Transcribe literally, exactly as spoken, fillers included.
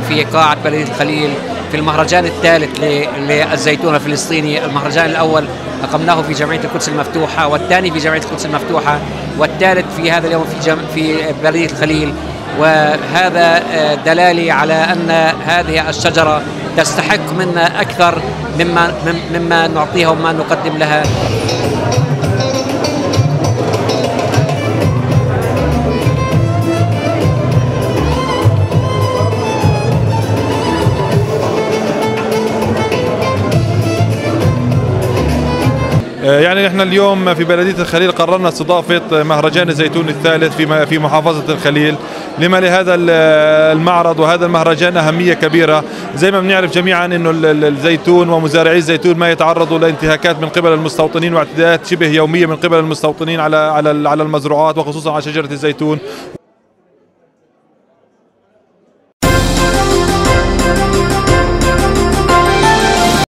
في قاعة بلدية الخليل في المهرجان الثالث للزيتون الفلسطيني. المهرجان الأول أقمناه في جمعية القدس المفتوحة، والثاني في جمعية القدس المفتوحة، والثالث في هذا اليوم في جم... في بلدية الخليل. وهذا دلالي على أن هذه الشجرة تستحق منا أكثر مما مما نعطيها وما نقدم لها. يعني احنا اليوم في بلدية الخليل قررنا استضافة مهرجان الزيتون الثالث في في محافظة الخليل. لما لهذا المعرض وهذا المهرجان أهمية كبيرة. زي ما بنعرف جميعا انه الزيتون ومزارعي الزيتون ما يتعرضوا لانتهاكات من قبل المستوطنين واعتداءات شبه يومية من قبل المستوطنين على على على المزروعات وخصوصا على شجرة الزيتون.